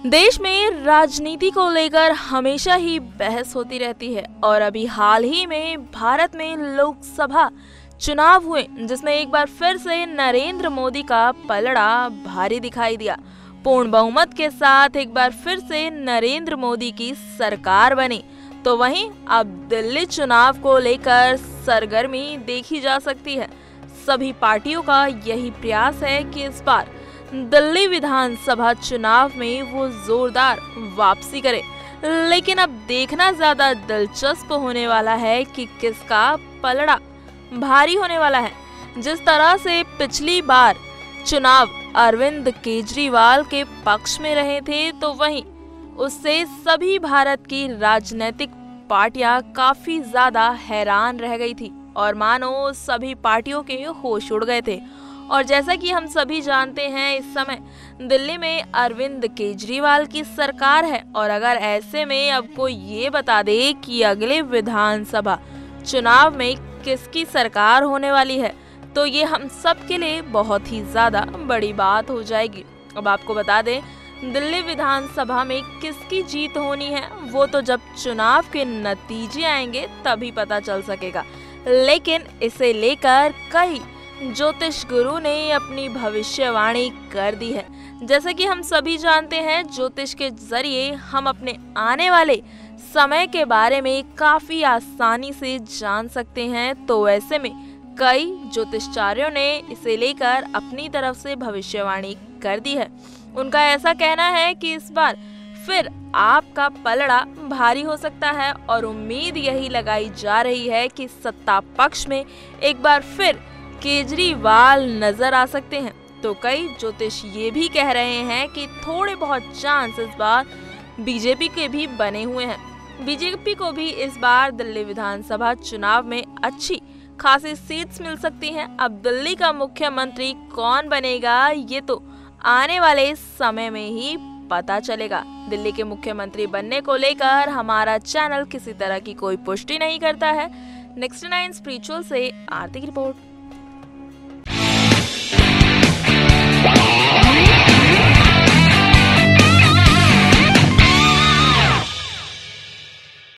देश में राजनीति को लेकर हमेशा ही बहस होती रहती है और अभी हाल ही में भारत में लोकसभा चुनाव हुए जिसमें एक बार फिर से नरेंद्र मोदी का पलड़ा भारी दिखाई दिया। पूर्ण बहुमत के साथ एक बार फिर से नरेंद्र मोदी की सरकार बनी। तो वहीं अब दिल्ली चुनाव को लेकर सरगर्मी देखी जा सकती है। सभी पार्टियों का यही प्रयास है कि इस बार दिल्ली विधानसभा चुनाव में वो जोरदार वापसी करे। लेकिन अब देखना ज्यादा दिलचस्प होने वाला है कि किसका पलड़ा भारी होने वाला है। जिस तरह से पिछली बार चुनाव अरविंद केजरीवाल के पक्ष में रहे थे, तो वहीं उससे सभी भारत की राजनीतिक पार्टियां काफी ज्यादा हैरान रह गई थी और मानो सभी पार्टियों के होश उड़ गए थे। और जैसा कि हम सभी जानते हैं, इस समय दिल्ली में अरविंद केजरीवाल की सरकार है और अगर ऐसे में अब कोई ये बता दे कि अगले विधानसभा चुनाव में किसकी सरकार होने वाली है, तो ये हम सब के लिए बहुत ही ज्यादा बड़ी बात हो जाएगी। अब आपको बता दें, दिल्ली विधानसभा में किसकी जीत होनी है वो तो जब चुनाव के नतीजे आएंगे तभी पता चल सकेगा। लेकिन इसे लेकर कई ज्योतिष गुरु ने अपनी भविष्यवाणी कर दी है। जैसे कि हम सभी जानते हैं, ज्योतिष के जरिए हम अपने आने वाले समय के बारे में काफी आसानी से जान सकते हैं। तो ऐसे में कई ज्योतिषाचार्यों ने इसे लेकर अपनी तरफ से भविष्यवाणी कर दी है। उनका ऐसा कहना है कि इस बार फिर आपका पलड़ा भारी हो सकता है और उम्मीद यही लगाई जा रही है कि सत्ता पक्ष में एक बार फिर केजरीवाल नजर आ सकते हैं। तो कई ज्योतिष ये भी कह रहे हैं कि थोड़े बहुत चांस इस बार बीजेपी के भी बने हुए हैं। बीजेपी को भी इस बार दिल्ली विधानसभा चुनाव में अच्छी खासी सीट्स मिल सकती हैं। अब दिल्ली का मुख्यमंत्री कौन बनेगा ये तो आने वाले समय में ही पता चलेगा। दिल्ली के मुख्यमंत्री बनने को लेकर हमारा चैनल किसी तरह की कोई पुष्टि नहीं करता है। नेक्स्ट 9 स्पिरिचुअल से आरती की रिपोर्ट।